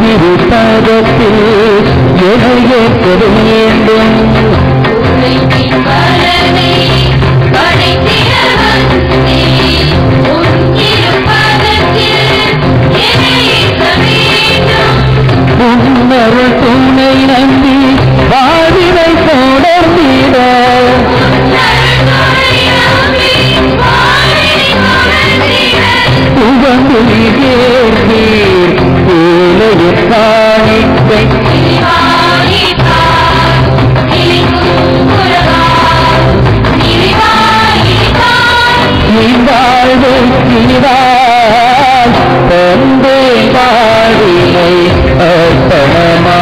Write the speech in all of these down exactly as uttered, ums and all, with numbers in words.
திருப்பதத்தில் ஏற்க வேண்டும். உன்னருள் துணை நம்பி வாழ்வினை தொடர்ந்திட உவந்து ஏற்பீர் ஏழைய காணிக்கை வாழ்வு கீழால் தந்தே வாழ்வினை அர்ப்பணமா.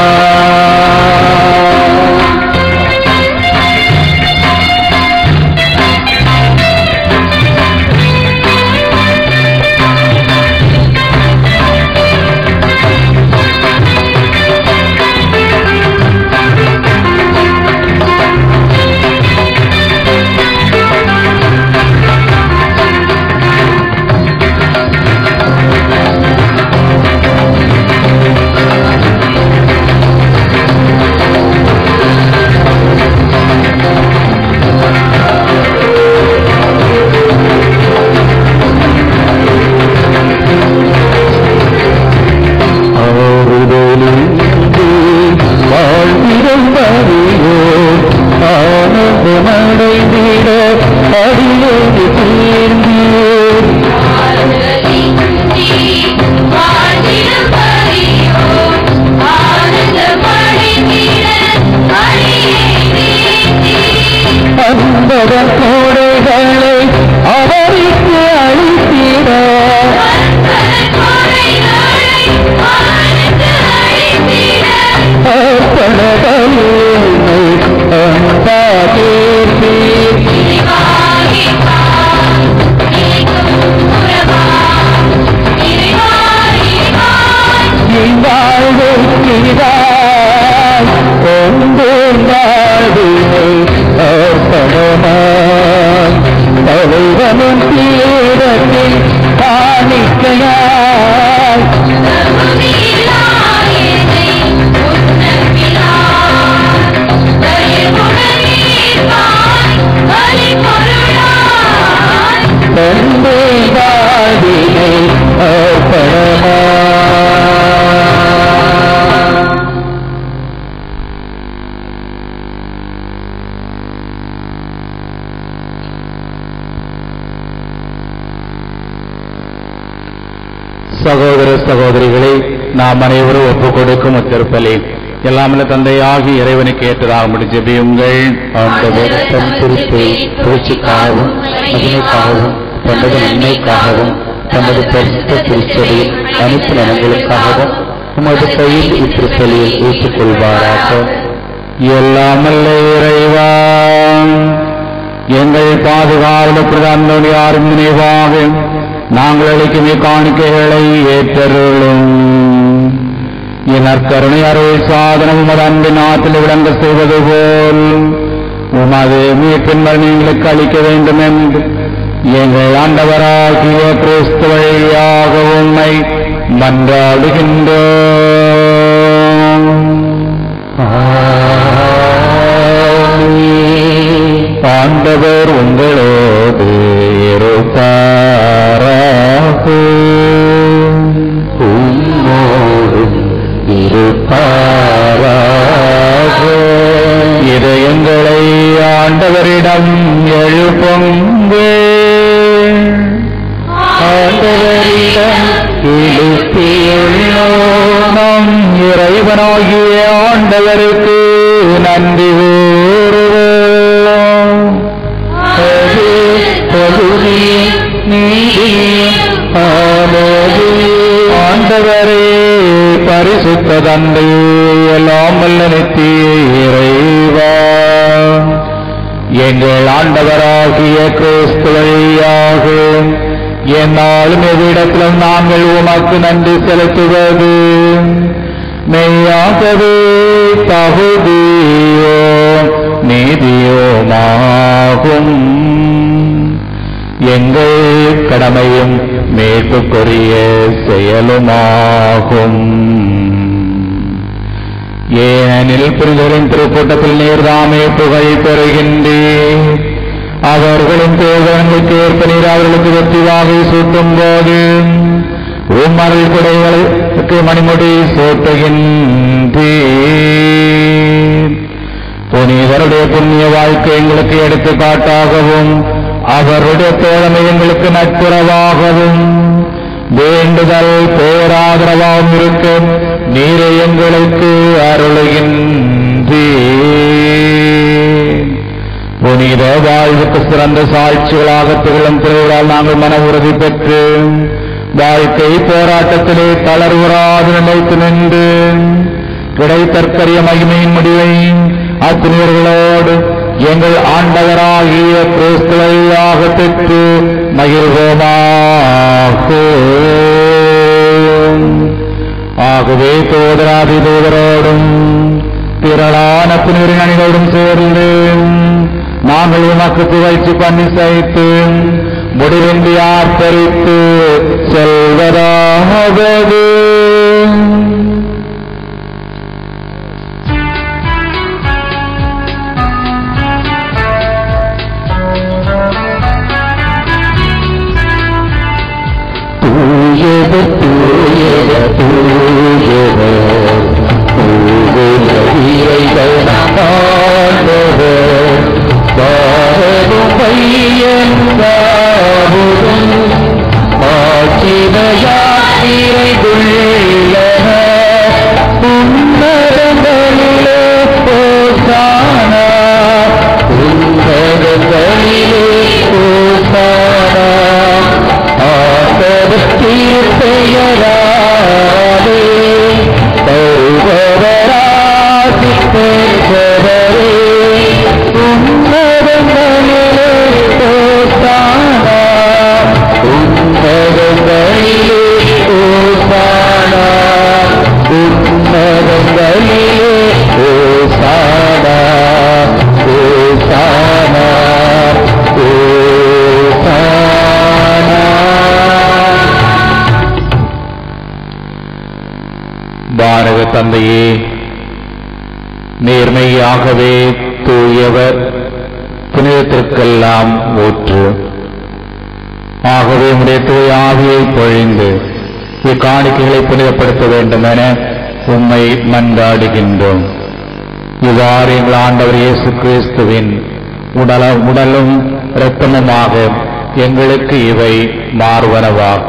கோடைகளை அவருக்கு அளித்திட தலைவனும் தீரத்தில் காணிக்கையாய் தந்தை வாழ்வினை அர்ப்பணமா. சகோதர சகோதரிகளை நாம் அனைவரும் ஒப்புக் கொடுக்கும் திருப்பலி எல்லாமல்ல தந்தையாகி இறைவனுக்கு ஏற்றதாக ஜெபியுங்கள். ஆண்டவர் தம் திருப்பை புகழ்ச்சிக்காகவும் மகிமைக்காகவும் தமது நன்மைக்காகவும் தமது பரிசுத்த திருச்சபையில் அனைத்து நலன்களுக்காகவும் உமது கையில் இத்திருப்பலியை ஏற்றுக்கொள்வாராக. எல்லாமல்ல இறைவா, எங்கள் பாதுகாவல பிரதான யாரும் நினைவாக நாங்கள் அளிக்கும் காணிக்கைகளை ஏற்றருளும். என் நற்கருணை அருள் சாதனம் உமது அன்பின் ஆற்றில் விளங்க செய்வது போல் உமது மீட்பின் எங்களுக்கு அளிக்க வேண்டும் என்று எங்கள் ஆண்டவராகிய கிறிஸ்து வழியாக உம்மை மன்றாடுகின்றோம். ஆண்டவர் உங்களோடு இருப்பாராக. உம்மோடும் இருப்பாராக. இதயங்களை ஆண்டவரிடம் எழுப்புங்கள். ஆண்டவரிடம் எழுப்பியுள்ளோம். நம் இறைவனாகிய ஆண்டவருக்கு நன்றி கூறுவோம். ஆண்டவரே பரிசுத்த தந்தை எல்லாம் வல்ல நித்திய இறைவா, எங்கள் ஆண்டவராகிய கிறிஸ்து வழியாக என்னாலும் எவ்விடத்திலும் நாங்கள் உமக்கு நன்றி செலுத்துவது மெய்யாகவே தகுதியோ நீதியோமாகும். எங்கள் கடமையும் மீட்புக்குரிய செயலுமாகும். ஏனெனில் புரிதலின் திருக்கூட்டத்தில் நீர்தாமே புகழ் பெறுகின்றேன். அவர்களின் தேவர்களுக்கு ஏற்ப நீர் அவர்களுக்கு வெற்றிவாகை சூட்டும் போது உம்மருள் குடைகளுக்கு மணிமுடி சூட்டுகின்றேன். புனிதருடைய புண்ணிய வாழ்க்கை எங்களுக்கு எடுத்துக்காட்டாகவும் அவருடைய தோழமை எங்களுக்கு நட்புறவாகவும் வேண்டுதல் பேராதரவாகவும் இருக்க நீரை எங்களுக்கு அருளுகின்றேன். புனித வாழ்வுக்கு சிறந்த சாட்சிகளாக திகழும் திருவிழால் நாங்கள் மன உறுதி பெற்று வாழ்க்கை போராட்டத்திலே தளர்வுறாது நிலைத்து நின்று கிடைத்தற்கரிய மகிமையின் முடிவை அத்துணியர்களோடு எங்கள் ஆண்டவராகிய கிறிஸ்துவையாக பெற்று மகிழ்வோமாக. ஆகவே தூதராதி தூதரோடும் திரளான புனிதரின் அணிகளோடும் சேர்ந்து நாங்கள் உமக்கு புகழ்ச்சி பண்ணி சைத்து முடிவின்றி ஆர்ப்பரித்து செல்வதாவது. தூயவர் தூயவர் தூயவர் இறைகள் ஆண்டவர் பாரதும் பையன் பாவரும் ஆட்சிமையாத்திரை துள்ளன உன்னதங்களிலே ஓசானா உன்னதங்களிலே ஓசானா பெயராலே பௌவராசி பெற்றவரே உன்னதங்களிலே ஓசானா உன்னதங்களிலே ஓசானா உன்னதங்களிலே ஓசானா ஓசானா ஓசானா. பாரத தந்தையே, நேர்மையாகவே தூயவர், புனிதத்திற்கெல்லாம் ஊற்று. ஆகவே உடைய தூய ஆவியை பொழிந்து இக்காணிக்கைகளை புனிதப்படுத்த வேண்டும் என உம்மை மன்றாடுகின்றோம். இவ்வாறு எங்கள் ஆண்டவர் இயேசு கிறிஸ்துவின் உடல உடலும் இரத்தமுமாக எங்களுக்கு இவை மார்வனவாக.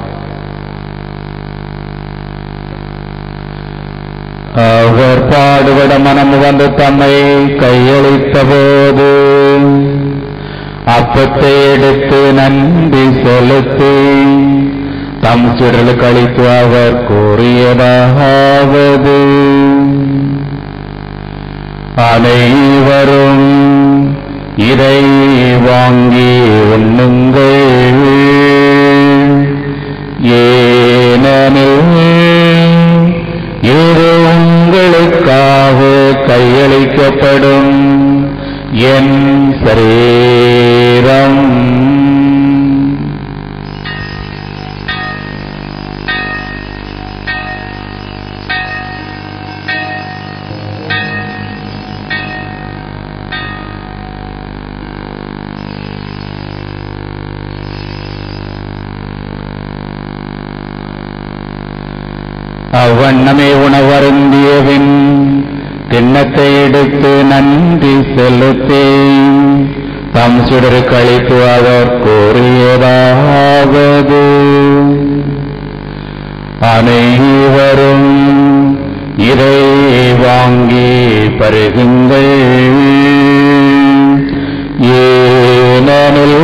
அவர் பாடுபட மனம் வந்து தம்மை கையளித்த போது அப்பத்தை எடுத்து நன்றி செலுத்தி தம் சுடலுக்கு அளித்து அவர் கூறியதாவது: அனைவரும் இதை வாங்கி உண்ணுங்கள், ஏனெனில் இது உங்களுக்காக கையளிக்கப்படும் என் சரீரம். அவ்வண்ணமே உணவருந்தியவின் கிண்ணத்தை எடுத்து நன்றி செலுத்தி தம் சுடருக்கு அளித்து அவர் கூறியதாவது: அனைவரும் இதை வாங்கி பருகுங்கள், ஏனெனில்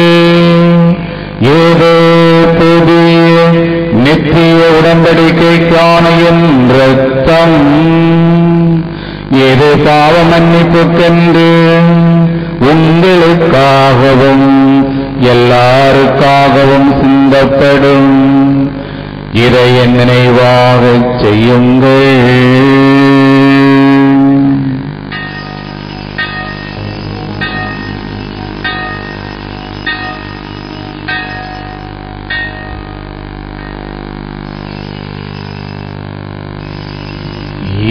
ஏதோ புதிய நித்திய உடன்படிக்கைக்கான என் இரத்தம், இது பாவ மன்னிப்புக்கென்று உங்களுக்காகவும் எல்லாருக்காகவும் சிந்தப்படும். இதை என் நினைவாகச் செய்யுங்கள்.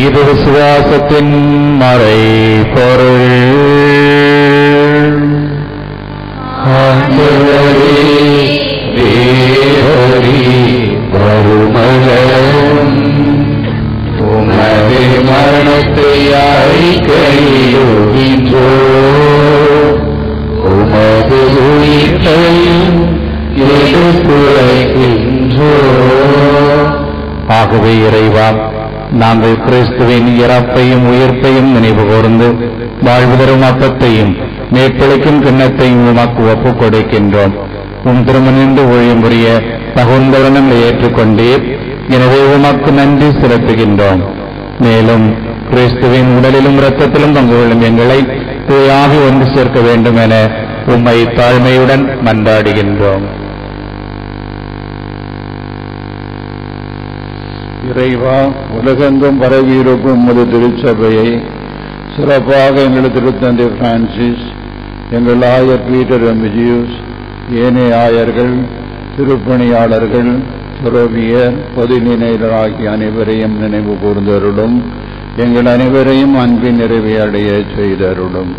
இது விசுவாசத்தின் மறை பொருள். வருமளவும் உமது மரணத்தை அறிக்கையிடுகின்றோ, உமது உயிரையும் எடுத்துரைக்கின்றோ. ஆகவே இறைவா, நாங்கள் கிறிஸ்துவின் இறப்பையும் உயிர்ப்பையும் நினைவு கூர்ந்து வாழ்வு தரும் அப்பத்தையும் மேற்பளிக்கும் கிண்ணத்தையும் உமக்கு ஒப்புக் கொடுக்கின்றோம். உம் திருமணிந்து ஊழியம் புரிய தகுந்தவனங்களை ஏற்றுக்கொண்டீர். எனவே உமக்கு நன்றி செலுத்துகின்றோம். மேலும் கிறிஸ்துவின் உடலிலும் இரத்தத்திலும் பங்கு கொள்ளும் எங்களை தூயாகி ஒன்று சேர்க்க வேண்டும் என உம்மை தாழ்மையுடன் மன்றாடுகின்றோம். இறைவா, உலகெங்கும் பரவியிருக்கும் உமது திருச்சபையை சிறப்பாக எங்களது திருத்தந்தை பிரான்சிஸ், எங்கள் ஆயர் பீட்டர் எம்பிஜியூஸ், ஏனைய ஆயர்கள், திருப்பணியாளர்கள், துறவியர், பொதுநிலையர் ஆகிய அனைவரையும் நினைவு கூர்ந்தருளும். எங்கள் அனைவரையும் அன்பின் நிறைவை அடைய செய்தருளும்.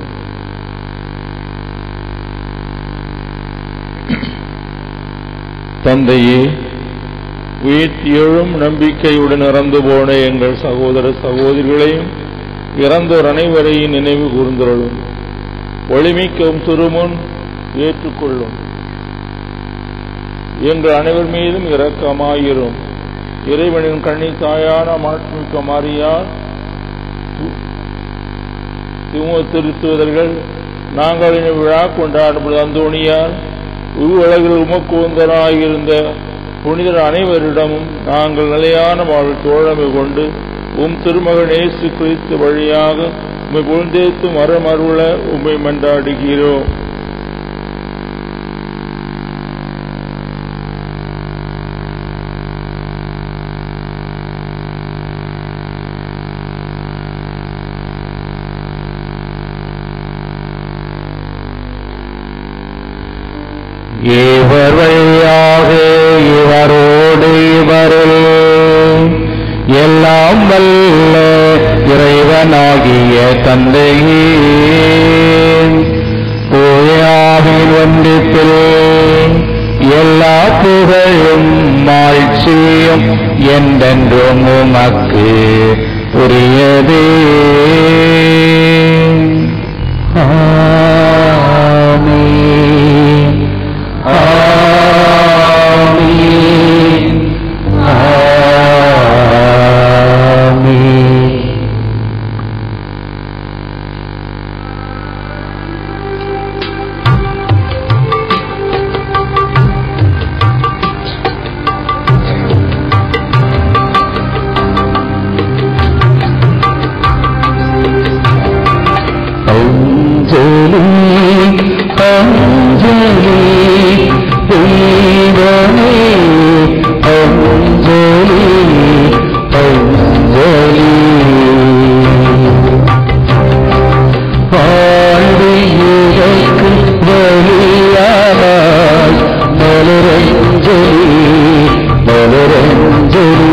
தந்தையே, உயிர்த்தெழும் நம்பிக்கையுடன் இறந்து போன எங்கள் சகோதர சகோதரிகளையும் இறந்தோர் அனைவரையும் நினைவு கூர்ந்தருளும். ஒளிமிக்கவும் திருமுன் ஏற்றுக்கொள்ளும். எங்கள் அனைவர் மீதும் இரக்கமாயிரும். இறைவனின் கண்ணி தாயான மாட்சிமிக்க மாரியார், திருத்துவதர்கள், நாங்கள் விழா கொண்டாடும் அந்தோணியார், உருவழகில் உமக்கு உந்தராயிருந்த புனிதர் அனைவரிடமும் நாங்கள் நிலையான வாழ் தோழமை கொண்டு உம் திருமகன் இயேசு கிறிஸ்து வழியாக உம்மை புகழ்ந்தேத்து மரமருள உம்மை மன்றாடுகிறோம். இவர் வழியாக இவரோடு இவரில் எல்லாம் வல்ல இறைவனாகிய தந்தையே, தூயாவின் ஒன்றிப்பில் எல்லா புகழும் மாட்சியும் என்றென்றும் உமக்கு உரியதே. ஆமென். ஆமென். ஆமென். அஞ்சலி அஞ்சலி தெய்வமே, அஞ்சலி அஞ்சலி. வாழ்வியதற்கு வழியானாய் மலரஞ்சலி மலரஞ்சலி.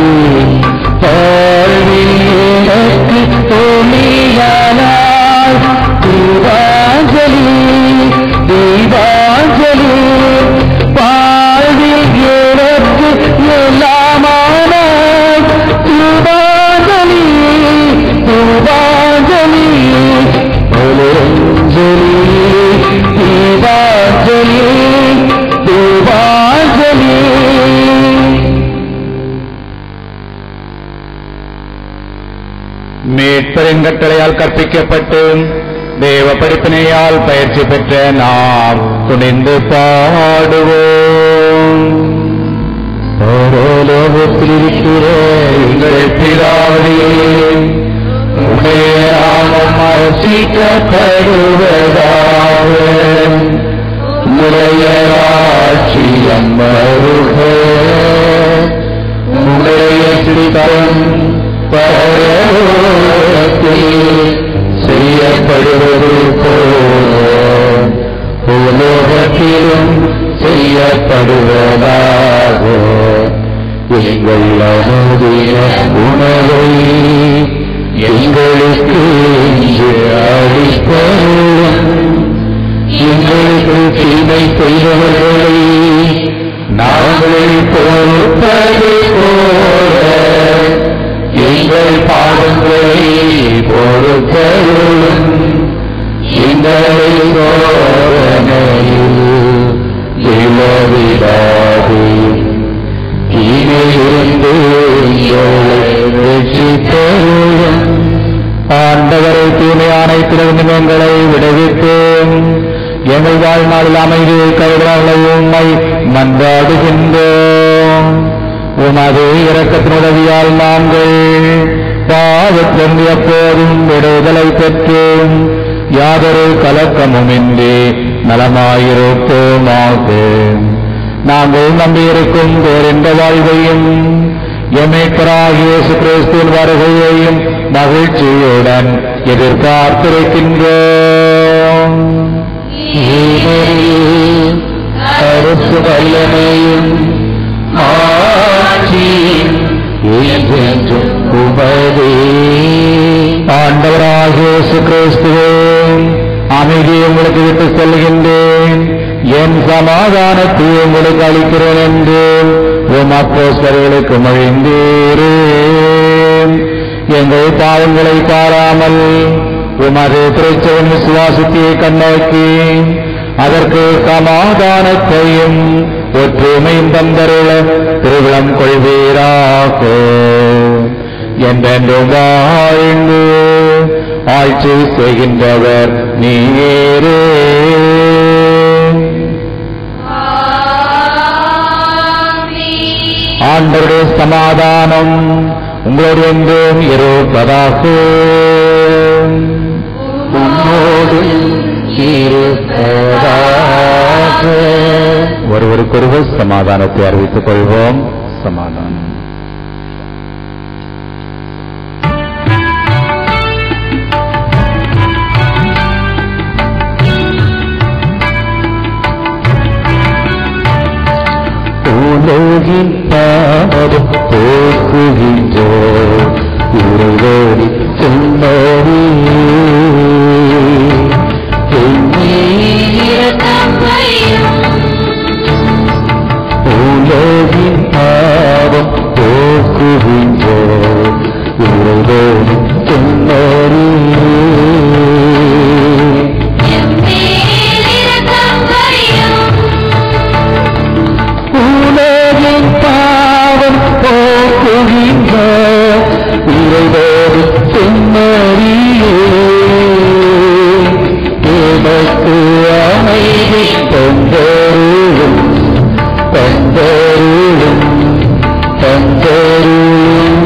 வாழ்வியதற்கு ஒளியானாய் தீபாஞ்சலி தீபாஞ்சலி. வாழ்வில் எனக்கு எல்லாமானாய் தீபாஞ்சலி தீபாஞ்சலி. மலரஞ்சலி தீபாஞ்சலி தீபாஞ்சலி. மேற்பெருங்கட்டளையால் கற்பிக்கப்பட்டு தேவ படிப்பினையால் பயிற்சி பெற்ற நாம் துணிந்து பாடுவோம். பரலோகத்தில் இருக்கிற எங்கள் பிதாவே, உம்முடைய நாமம் அர்ச்சிக்கப்படுவதாக. உம்முடைய ராஜ்யம் வருக. உம்முடைய சித்தம் பரலோகத்தில் செய்யப்படுவது போல பூலோகத்திலும் செய்யப்படுவதாக. எங்கள் அனுதின உணவை பாவங்களை பொறுத்தருளும். எங்களை சோதனையில் விழவிடாதே, தீமையிலிருந்து எங்களை ரட்சித்தருளும். ஆண்டவரை தீமை அனைத்திலிருந்து எங்களை விடுவித்தேன். எங்கள் வாழ்நாளில் அமைதியை கைவிடாத உம்மை மன்றாடுகின்றோம். உமது இரக்கத்தின் உதவியால் நாங்கள் பாவத்திலிருந்து எப்போதும் விடுதலை பெற்றோம். யாதொரு கலக்கமுமின்றி நலமாயிருப்போமாக. நாங்கள் நம்பியிருக்கும் பேரின்ப வாழ்வையும் எமேக்கராகிய இயேசு கிறிஸ்துவின் வருகையையும் மகிழ்ச்சியுடன் எதிர்பார்த்திருக்கின்றோம். அரசு வல்லமையும் ஆட்சியும் என்றென்றும் உமதே. ஆண்டவராகிய இயேசு கிறிஸ்துவே, அமைதியை உங்களுக்கு விட்டு செல்கின்றேன், என் சமாதானத்தை உங்களுக்கு அளிக்கிறேன் என்று உம் அப்போஸ்தலர்களுக்கு மொழிந்தீரே. எங்கள் பாவங்களை பாராமல் உமது திருச்செவின் விசுவாசத்தை கண்ணோக்கி அதற்கு சமாதானத்தையும் ஒற்றுமையும் தந்தருள திருவிழம் கொள்வீராக. என்றென்றும் வாழ்ந்து ஆட்சி செய்கின்றவர் நீரே. ஆண்டவருடைய சமாதானம் உங்களோடு என்றும் இருப்பதாக. உம்மோடு இருப்பதாக. ஒருவருக்கொருவர் சமாதானத்தை அறிவித்துக் கொள்வோம். சமாதானம். உலகின் பாவம் போக்குகின்றோர் இறைவனை சொன்னரே. உலகின் பாவம் போக்குகின்றோர் இறைவனை சொன்னரே. உலகின் பாவம் போக்குகின்ற இறைவனை சொன்னரியே. எனக்கு அமைதி தந்தருளும் தந்தருளும் தந்தருளும்.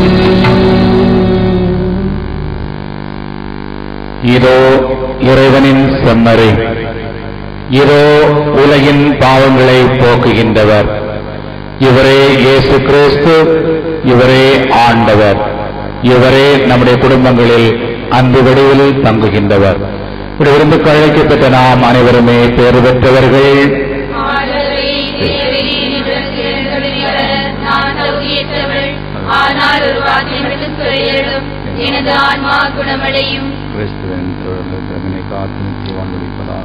இதோ இறைவனின் செம்மறி, இதோ உலகின் பாவங்களை போக்குகின்றவர். இவரே இயேசு கிறிஸ்து, இவரே ஆண்டவர், இவரே நம்முடைய குடும்பங்களில் அன்பு வடிவில் தங்குகின்றவர். விருந்து அழைக்கப்பட்ட நாம் அனைவருமே பேறு பெற்றவர்கள். எனது ஆன்மா குணமடையும். கிறிஸ்துவின் திருவிழை காத்து வாழ்வளிப்பதாக.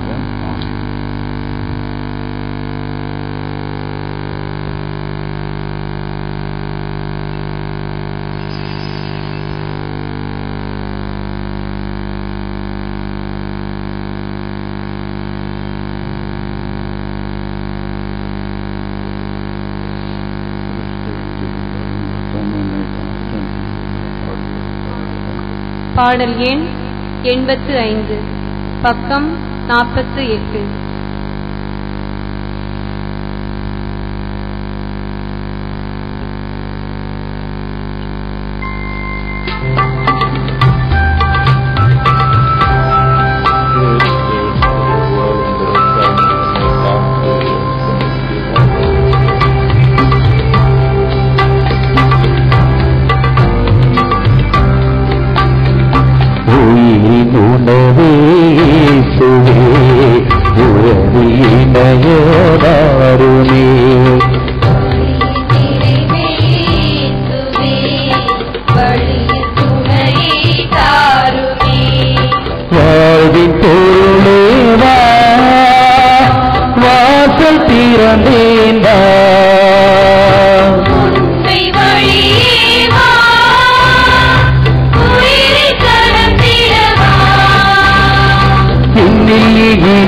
பாடல் எண் எண்பத்து ஐந்து, பக்கம் நாற்பத்து எட்டு.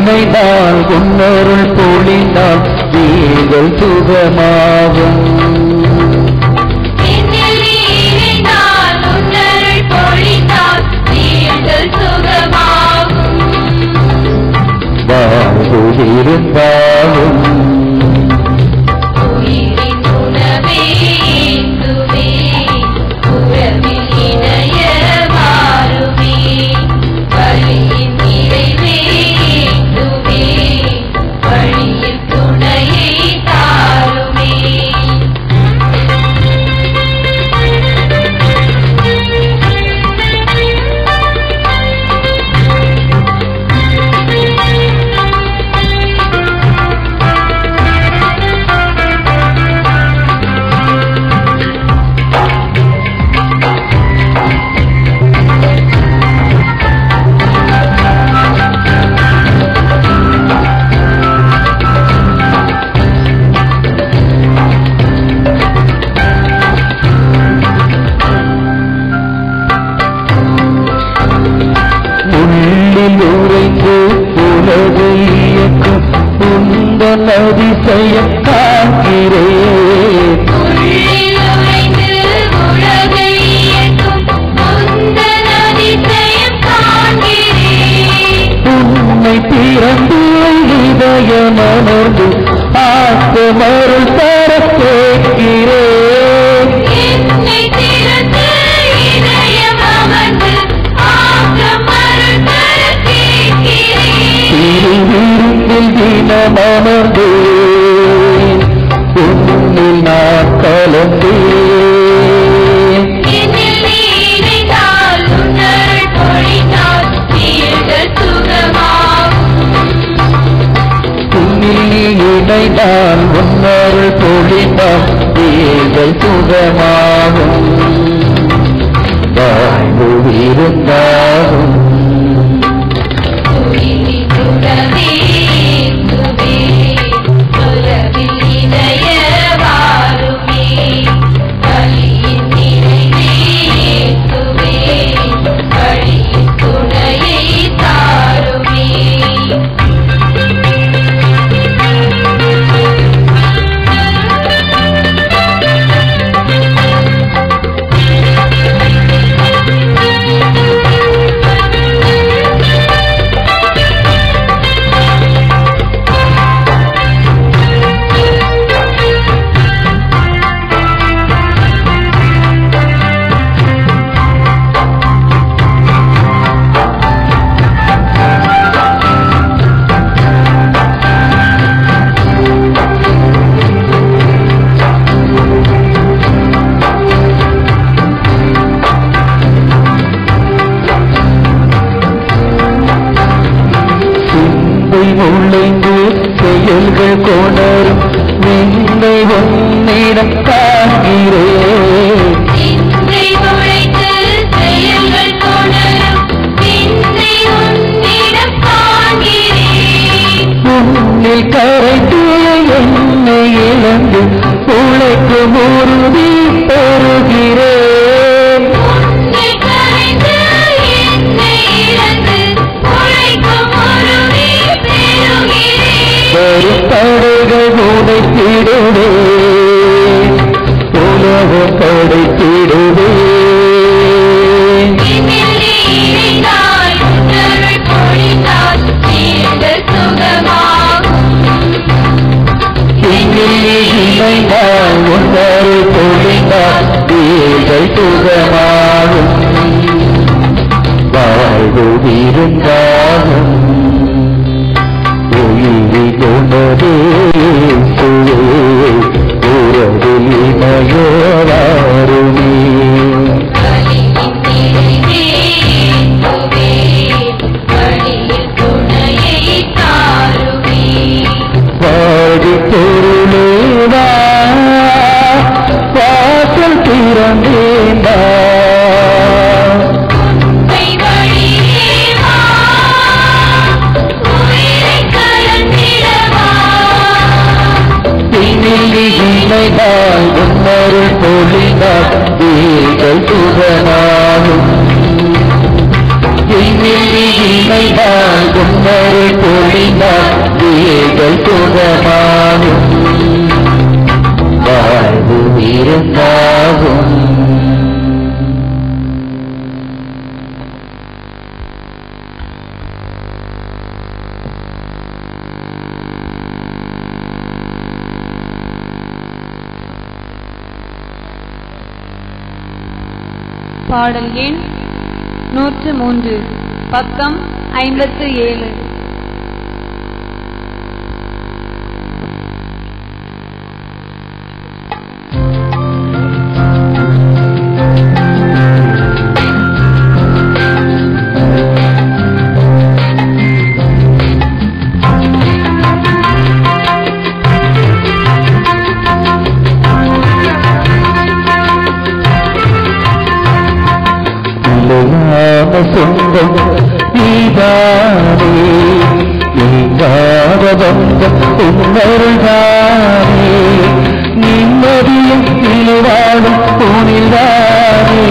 இணைந்தால் உன்னருள் பொழிந்தால் நீங்கள் சுகமாகும். வாழ்வு இருந்தாலும் அதிசயம் காண்கிறேன். உன்னை பிறந்து இதயமர்ந்து ஆத்மருள் தர கேட்கிறேன். திருவிருந்தில் தினமர்ந்தேன், உன்னில் நான் கலந்தேன். உன்னில் இணைந்தால் உன்னருள் பொழிந்தால் நீங்கள் சுகமாகும். வாழ்வு இருந்தாலும் உள்ளைந்து செயல்கள் கொணரும் நின்னை உன்னிடம் காண்கிறேன். உன்னில் கரைத்து என்னை இழந்து உழைக்கும் உறுதி பெறுகிறேன். படைகள் உடைத்திடுவே, உலகம் படைத்திடுவே. இணைந்தால் உன்னருள் பொழிந்தால் நீங்கள் சுகமாகும். வாழ்வு இருந்தாலும் உயிரிலுணரே உறவில் இணையவாருமே. வாடி பொருளேவா வாசல் திறந்தேண்டா. இணைந்தால் உன்னருள் பொழிந்தால் நீங்கள் சுகமாகும். நினைவால் உன்னரை பொழிந்தால் வேகள் சுகமாகும் வாழ்வு இருந்தாகும். பாடல் எண் நூற்று மூன்று, பக்கம் ஐம்பத்து ஏழு. சொந்தம் நீதானே நீங்காத பந்தம் உன்னருள்தானே நிம்மதியும் நிலைவாழும் உனில்தானே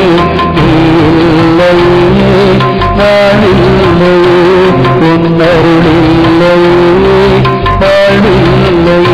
இல்லையே நாளில்லையே உன்னருளில்லையே வாழ்வில்லையே.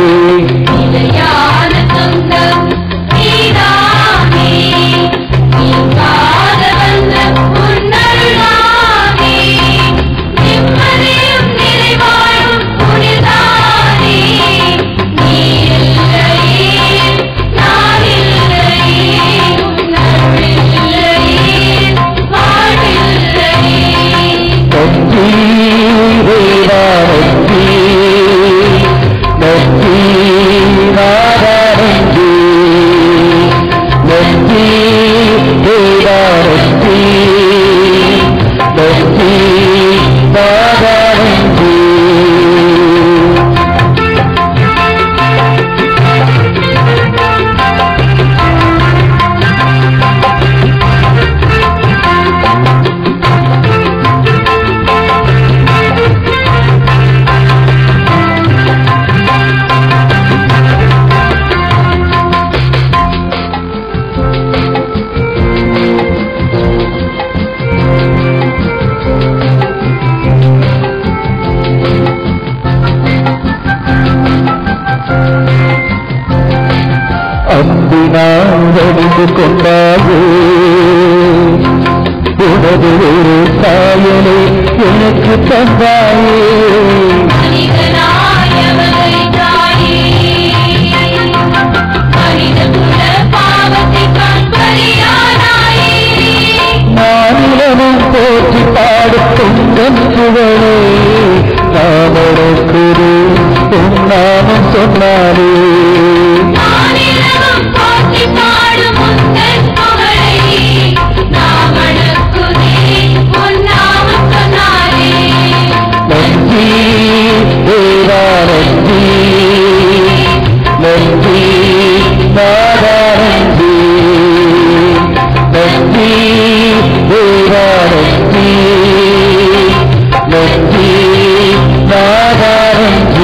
அன்பினாவணிந்து கொண்டாயே உனது ஒரு சாயலை எனக்கு தந்தாயே மாநிலமும் போற்றி பாடும் பொங்கல் புகழே நாமனுக்குரு உன்னாமம் சொன்னாரே நன்றி தேவா நன்றி நன்றி நாதா நன்றி நன்றி தேவா நன்றி நன்றி நாதா நன்றி.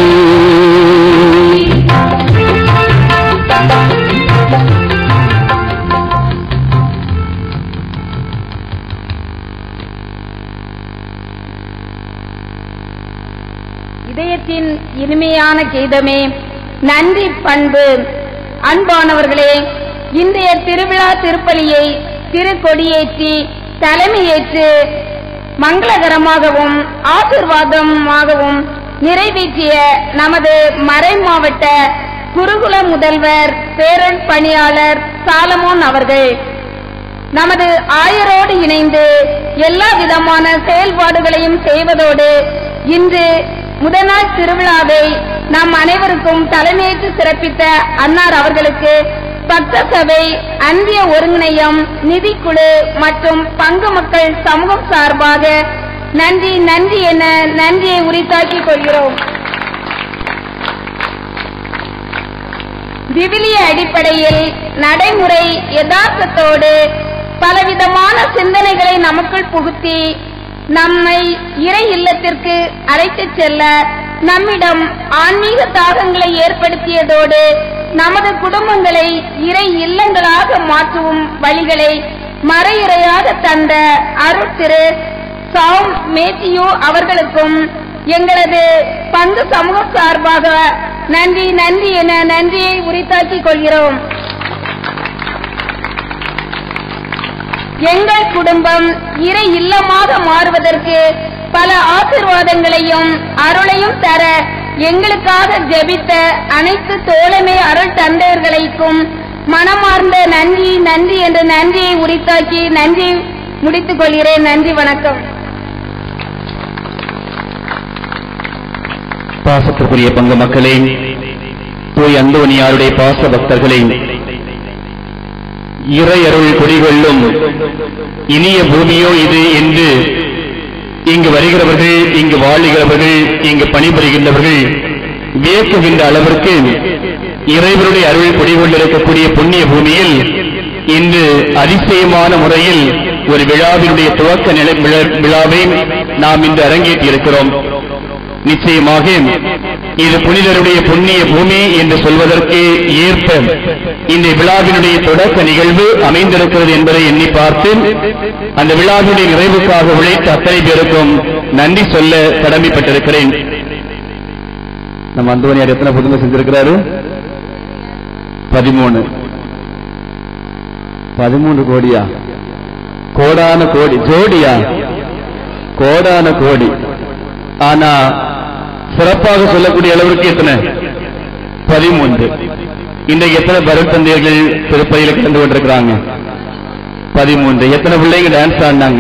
இதயத்தின் இனிமையான கீதமே, நன்றி பண்பு. அன்பானவர்களே, இன்றைய திருவிழா திருப்பலியை திருக்கொடியேற்றி தலைமையேற்று மங்களகரமாகவும் ஆசீர்வாதமாகவும் நிறைவேற்றிய நமது மறை மாவட்ட குருகுல முதல்வர் பேரன் பணியாளர் சாலமோன் அவர்கள் நமது ஆயரோடு இணைந்து எல்லா விதமான செயல்பாடுகளையும் செய்வதோடு இன்று முதநாள் திருவிழாவை நம் அனைவருக்கும் தலைமையேற்று சிறப்பித்த அன்னார் அவர்களுக்கு பக்த சபை அன்பிய ஒருங்கிணையம் நிதிக்குழு மற்றும் பங்கு மக்கள் சமூகம் சார்பாக நன்றி நன்றி என நன்றியை உரித்தாக்கிக் கொள்கிறோம். விவிலிய அடிப்படையில் நடைமுறை யதார்த்தத்தோடு பலவிதமான சிந்தனைகளை நமக்குள் புகுத்தி நம்மை இறை இல்லத்திற்கு அழைத்துச் செல்ல நம்மிடம் ஆன்மீக தாகங்களை ஏற்படுத்தியதோடு நமது குடும்பங்களை இறை இல்லங்களாக மாற்றும் வழிகளை மறையுறையாக தந்த அருள் திரு சாம் மேத்தியூ அவர்களுக்கும் எங்களது பங்கு சமூகம் சார்பாக நன்றி நன்றி என நன்றியை உரித்தாக்கிக் கொள்கிறோம். எங்கள் குடும்பம் இறை இல்லமாக மாறுவதற்கு பல ஆசீர்வாதங்களையும் அருளையும் தர எங்களுக்காக ஜெபித்த அனைத்து தோழமை அருள் தந்தையர்களுக்கும் மனமார்ந்த நன்றி நன்றி என்ற நன்றியை உரித்தாக்கி நன்றி முடித்துக் கொள்கிறேன். நன்றி, வணக்கம். பாசத்திற்குரிய பங்கு மக்களே, தூய் அந்தோனியாருடைய பாச பக்தர்களே, இறை அருள் குடிகொள்ளும் இனிய பூமியோ இது என்று இங்கு வருகிறவர்கள், இங்கு வாழுகிறவர்கள், இங்கு பணிபுரிகின்றவர்கள் வியக்குகின்ற அளவிற்கு இறைவருடைய அருள் குடிகொண்டிருக்கக்கூடிய புண்ணிய பூமியில் இன்று அதிசயமான முறையில் ஒரு விழாவினுடைய துவக்க நிலை விழாவை நாம் இன்று அரங்கேற்றி இருக்கிறோம். நிச்சயமாக இது புனிதருடைய புண்ணிய பூமி என்று சொல்வதற்கு ஏற்ப இந்த விழாவினுடைய தொடக்க நிகழ்வு அமைந்திருக்கிறது என்பதை எண்ணி பார்த்து அந்த விழாவினுடைய நிறைவுக்காக உழைத்த அத்தனை பேருக்கும் நன்றி சொல்ல கடமைப்பட்டிருக்கிறேன். நம்ம அந்தோனியார் எத்தனை புதுமை செஞ்சிருக்கிறாரு? பதிமூணு பதிமூன்று கோடியா? கோடான கோடி. ஜோடியா? கோடான கோடி. ஆனா சிறப்பாக சொல்லக்கூடிய அளவிற்கு எத்தனை? பதிமூன்று. இன்றைக்கு எத்தனை பரத்தந்தையர்கள் திருப்பதியில் கலந்து கொண்டிருக்கிறாங்க? பதிமூன்று. எத்தனை பிள்ளைங்க டான்ஸ் ஆடினாங்க?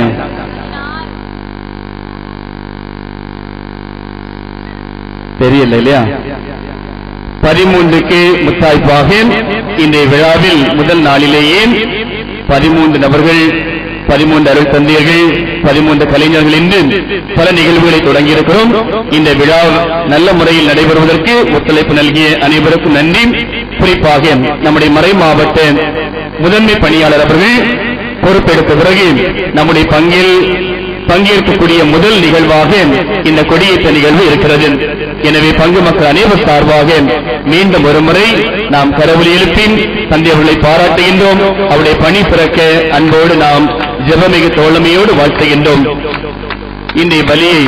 தெரியல இல்லையா? பதிமூன்றுக்கு முத்தாய்ப்பாக இந்த விழாவில் முதல் நாளிலேயே பதிமூன்று நபர்கள், பதிமூன்று அருள் தந்தையர்கள், பதிமூன்று கலைஞர்கள் என்று பல நிகழ்வுகளை தொடங்கியிருக்கிறோம். இந்த விழா நல்ல முறையில் நடைபெறுவதற்கு ஒத்துழைப்பு நல்கிய அனைவருக்கும் நன்றி. குறிப்பாக நம்முடைய மறை மாவட்ட முதன்மை பணியாளர் அவர்கள் பொறுப்பெடுத்த பிறகு நம்முடைய பங்கில் பங்கேற்கக்கூடிய முதல் நிகழ்வாக இந்த கொடியேற்ற நிகழ்வு இருக்கிறது. எனவே பங்கு மக்கள் அனைவர் சார்பாக மீண்டும் ஒருமுறை நாம் கரவொலி எழுப்பி தந்தை அவர்களை பாராட்டுகின்றோம். அவருடைய பணி பிறக்க அன்போடு நாம் ஜெபமிகு தோழமையோடு வாழ்த்துகின்றோம். இன்றைய பலியை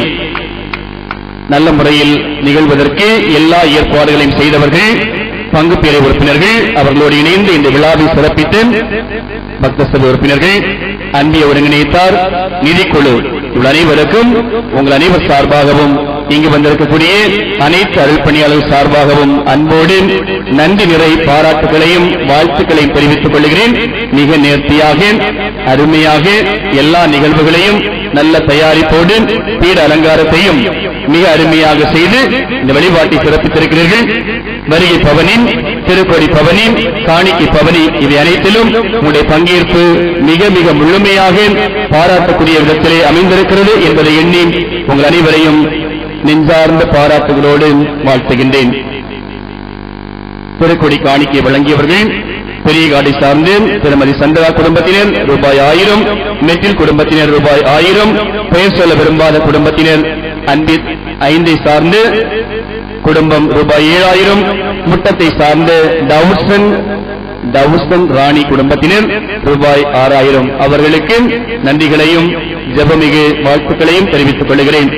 நல்ல முறையில் நிகழ்வதற்கு எல்லா ஏற்பாடுகளையும் செய்தவர்கள் பங்கு பேரை உறுப்பினர்கள், அவர்களோடு இணைந்து இந்த விழாவை சிறப்பித்து பக்த சபை உறுப்பினர்கள், அன்பிய ஒருங்கிணைத்தார், நிதிக்குழு, இவள் அனைவருக்கும் உங்கள் அனைவர் சார்பாகவும் இங்கு வந்திருக்கக்கூடிய அனைத்து அருள் பணியாளர்கள் சார்பாகவும் அன்போடு நன்றி நிறை பாராட்டுகளையும் வாழ்த்துக்களையும் தெரிவித்துக் கொள்கிறேன். மிக நேர்த்தியாக அருமையாக எல்லா நிகழ்வுகளையும் நல்ல தயாரிப்போடு பீட அலங்காரத்தையும் மிக அருமையாக செய்து இந்த வழிபாட்டை சிறப்பித்திருக்கிறீர்கள். வருகை பவனி, திருக்கொடி பவனி, காணிக்கை பவனி, இவை அனைத்திலும் உங்களுடைய பங்கேற்பு மிக மிக முழுமையாக பாராட்டக்கூடிய விதத்திலே அமைந்திருக்கிறது என்பதை எண்ணி உங்கள் அனைவரையும் நெஞ்சார்ந்த பாராட்டுகளோடு வாழ்த்துகின்றேன். திருக்கொடி காணிக்கை வழங்கியவர்கள் பெரியகாடை சார்ந்து திருமதி சந்திரா குடும்பத்தினர் ரூபாய் ஆயிரம், மெட்டில் குடும்பத்தினர் ரூபாய் ஆயிரம், பெயர் சொல்ல விரும்பாத குடும்பத்தினர் அன்பி ஐந்தை சார்ந்து குடும்பம் ரூபாய் ஏழாயிரம், முட்டத்தை சார்ந்த டவுசன் டவுசன் ராணி குடும்பத்தினர் ரூபாய் ஆறாயிரம். அவர்களுக்கு நன்றிகளையும் ஜெபமிகு வாழ்த்துக்களையும் தெரிவித்துக் கொள்கிறேன்.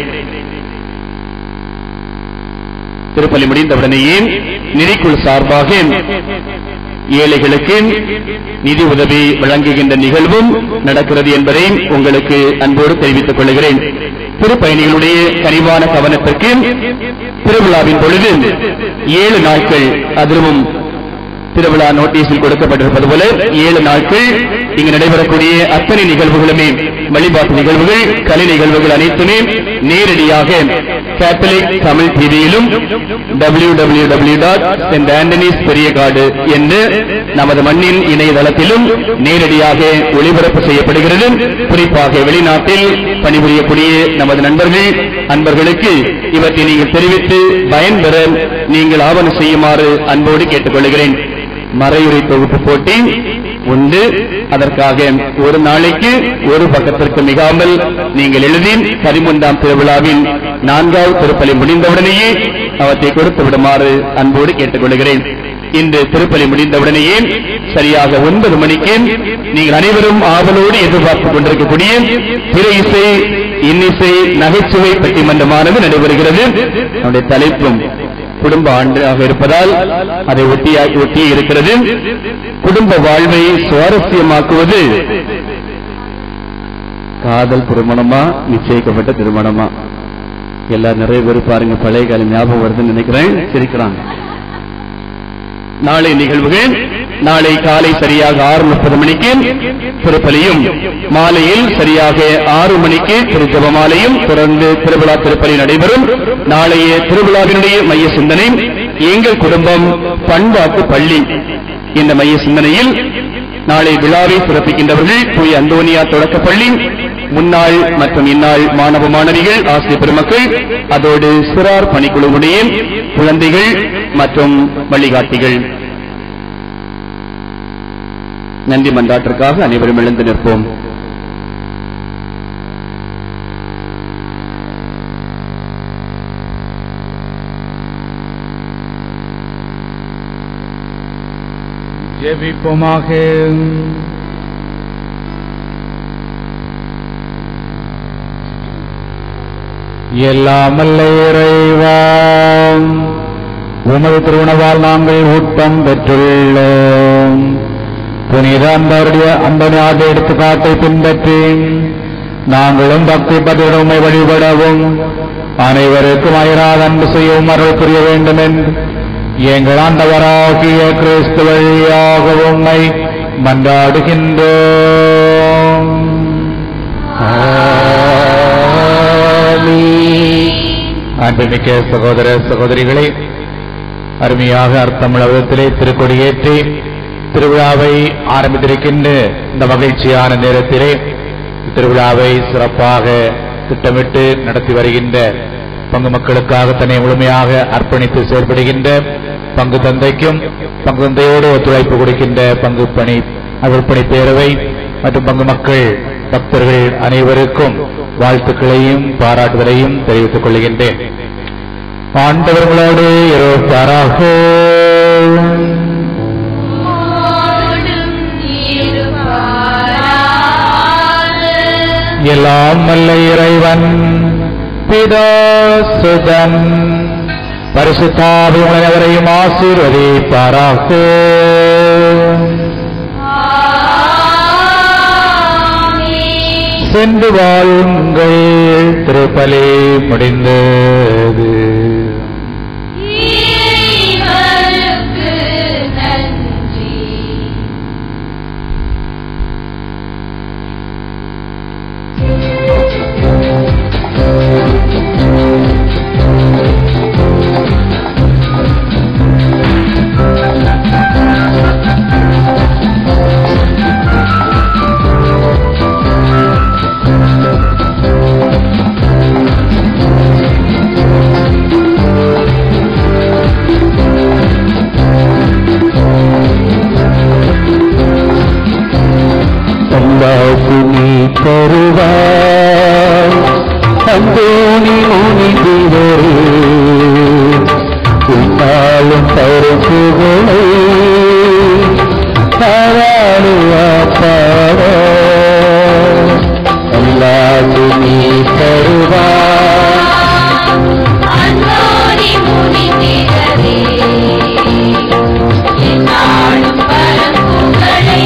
திருப்பலி முடிந்தவுடனேயே நிதிக்குழு சார்பாக ஏழைகளுக்கு நிதி உதவி வழங்குகின்ற நிகழ்வும் நடக்கிறது என்பதை உங்களுக்கு அன்போடு தெரிவித்துக் கொள்கிறேன். திருப்பயணிகளுடைய கனிவான கவனத்திற்கு திருவிழாவின் பொழுது ஏழு நாட்கள், அதுவும் திருவிழா நோட்டீஸில் கொடுக்கப்பட்டிருப்பது போல ஏழு நாட்கள் இங்கு நடைபெறக்கூடிய அத்தனை நிகழ்வுகளுமே, வழிபாட்டு நிகழ்வுகள், கலை நிகழ்வுகள் அனைத்துமே நேரடியாக கேத்தலிக் தமிழ் டிவியிலும் W W W dot saint Antony's Periyakadu என்று நமது மண்ணின் இணையதளத்திலும் நேரடியாக ஒளிபரப்பு செய்யப்படுகிறது. குறிப்பாக வெளிநாட்டில் பணிபுரியக்கூடிய நமது நண்பர்கள் அன்பர்களுக்கு இவற்றை நீங்கள் தெரிவித்து பயன்பெற நீங்கள் ஆவணம் செய்யுமாறு அன்போடு கேட்டுக்கொள்கிறேன். மறையுரை தொகுப்பு போட்டி உண்டு. அதற்காக ஒரு நாளைக்கு ஒரு பக்கத்திற்கு மிகாமல் நீங்கள் எழுதி பதிமூன்றாம் திருவிழாவின் நான்காவது திருப்பலி முடிந்தவுடனேயே அவற்றை கொடுத்து விடுமாறு அன்போடு கேட்டுக்கொள்கிறேன். இன்று திருப்பலி முடிந்தவுடனேயே சரியாக ஒன்பது மணிக்கு நீங்கள் அனைவரும் ஆவலோடு எதிர்பார்த்துக் கொண்டிருக்கக்கூடிய திரை இசை இன்னிசை நகைச்சுவை பட்டிமன்றமானது நடைபெறுகிறது. நம்முடைய தலைப்பும் குடும்ப ஆண்டாக இருப்பதால் அதை ஒட்டியாக்கி ஒட்டியே இருக்கிறது. குடும்ப வாழ்வை சுவாரஸ்யமாக்குவது காதல் திருமணமா நிச்சயிக்கப்பட்ட திருமணமா? எல்லாரும் நிறைய பேர் பாருங்க பழைய காலம் ஞாபகம் வருதுன்னு நினைக்கிறேன், சிரிக்கிறாங்க. நாளை நிகழ்வுகள் நாளை காலை சரியாக ஆறு முப்பது மணிக்கு திருப்பலியும், மாலையில் சரியாக ஆறு மணிக்கு திருஜபமாலையும், தொடர்ந்து திருவிழா திருப்பலி நடைபெறும். நாளைய திருவிழாவினுடைய மைய சிந்தனை எங்கள் குடும்பம் பண்பாட்டு பள்ளி. இந்த மைய சிந்தனையில் நாளை விழாவை சிறப்பிக்கின்றவர்கள் தூய அந்தோனியா தொடக்கப்பள்ளி முன்னாள் மற்றும் இந்நாள் மாணவ மாணவிகள், ஆசிரியர் பெருமக்கள், அதோடு சிறார் பணிக்குழுவுடைய குழந்தைகள் மற்றும் வழிகாட்டிகள். நன்றி மன்றாட்டிற்காக அனைவரும் எழுந்து நிற்போம். ஜெபிப்போமாக. எல்லாம் வல்ல இறைவா, உமது திருவுணவால் நாங்கள் ஊட்டம் பெற்றுள்ளோம். புனித அன்பருடைய அன்பனாத எடுத்துக்காட்டை பின்பற்றி நாங்களும் பக்தி பற்றிடம் உம்மை வழிபடவும் அனைவருக்கும் அயராத அன்பு செய்யவும் அருள் புரிய வேண்டும் என்று எங்கள் ஆண்டவராகிய கிறிஸ்து வழியாக உம்மை மன்றாடுகின்றோம். அன்புமிக்க சகோதர சகோதரிகளே, அருமையாக அர்த்தமுள்ள விதத்திலே திருக்கொடியேற்றி திருவிழாவை ஆரம்பித்திருக்கின்ற இந்த மகிழ்ச்சியான நேரத்திலே திருவிழாவை சிறப்பாக திட்டமிட்டு நடத்தி வருகின்ற பங்கு மக்களுக்காக தன்னை முழுமையாக அர்ப்பணித்து செயல்படுகின்ற பங்கு தந்தைக்கும் பங்கு தந்தையோடு ஒத்துழைப்பு கொடுக்கின்ற பங்கு பணி அர்ப்பணி பேரவை மற்றும் பங்கு மக்கள் பக்தர்கள் அனைவருக்கும் வாழ்த்துக்களையும் பாராட்டுதலையும் தெரிவித்துக் கொள்கின்றேன். ஆண்டவர்களோடு இருப்பாராக. எல்லாம் வல்ல இறைவன் பிதா சுதன் பரிசுத்தாவி உலகவரையும் ஆசீர்வதிப்பாராக. சென்று வாழுங்கள். திருப்பலி முடிந்தது. தருவாய் அந்தோணி முனி தீவரே, உன்னாலும் பருப்புகளை தாராளுவா பாட அல்லாது நீ தருவாய் அந்தோணி முனி தீவரே, என்னாலும் பருப்புகளை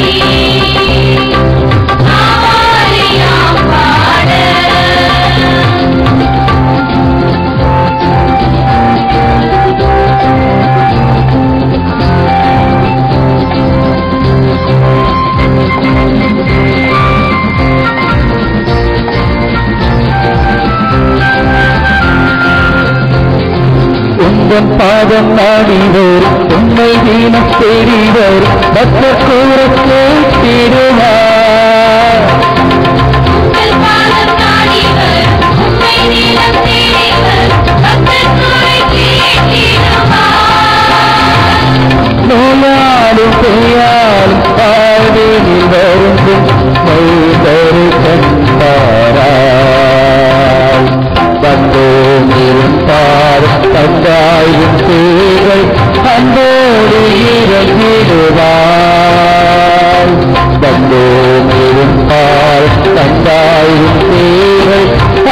உந்தன் பாதம் நாடிவர் உண்மை வீணம் தேடிவர் பக்தர் கூற கேட்டிடுவார். நோயாலும் பெய்யாலும் பாடினில் வருந்தும் மைதரு கண்டாராய் வந்தோம் இருந்தார் தந்தாயும் சேவை அன்போடு இறங்கிடுவார். வந்தோம்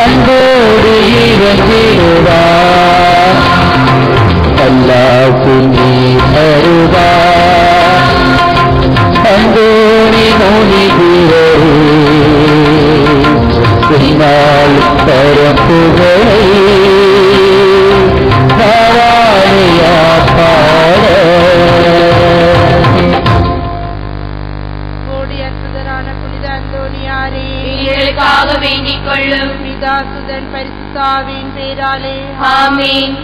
அன்போடு இறங்கிடுவார். அல்லாஹ் நீ தருவார். அந்தோணி மொழிகிறே பின்னால் பரப்புகளை நாராயணா பாட. கோடியற்புதரான புனித அந்தோணியாரே, எங்களுக்காக வேண்டிக் கொள்ளும். பிதாசுதன் பரிசுத்தாவின் பேராலே ஆமென்.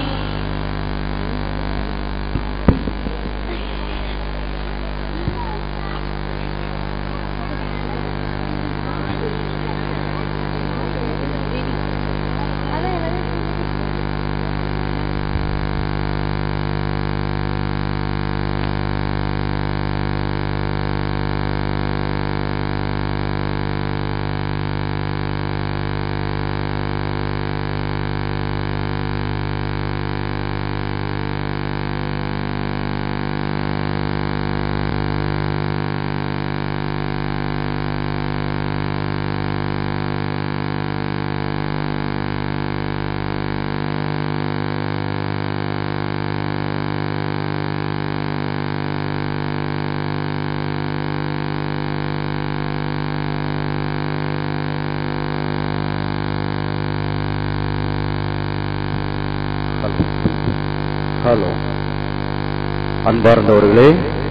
ஹலோ, அன்பார்ந்தவர்களே,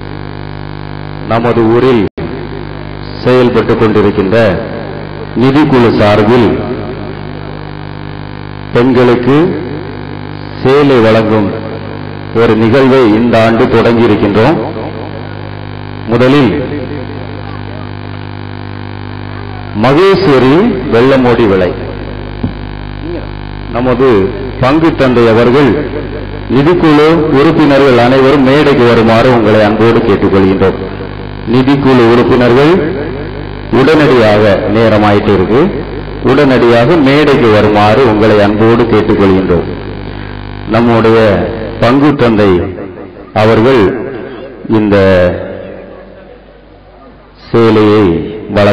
நமது ஊரில் செயல்பட்டுக் கொண்டிருக்கின்ற நிதிக்குழு சார்பில் பெண்களுக்கு சேலை வழங்கும் ஒரு நிகழ்வை இந்த ஆண்டு தொடங்கியிருக்கின்றோம். முதலில் மகேஸ்வரி வெள்ளமோடி விளை நமது பங்கு தந்தை அவர்கள் நிதிக்குழு உறுப்பினர்கள் அனைவரும் மேடைக்கு வருமாறு உங்களை அன்போடு கேட்டுக்கொள்கின்றோம். நிதிக்குழு உறுப்பினர்கள் உடனடியாக நேரமாயிட்டு இருக்கு, உடனடியாக மேடைக்கு வருமாறு உங்களை அன்போடு கேட்டுக்கொள்கின்றோம். நம்முடைய பங்கு தந்தை அவர்கள் இந்த சேலையை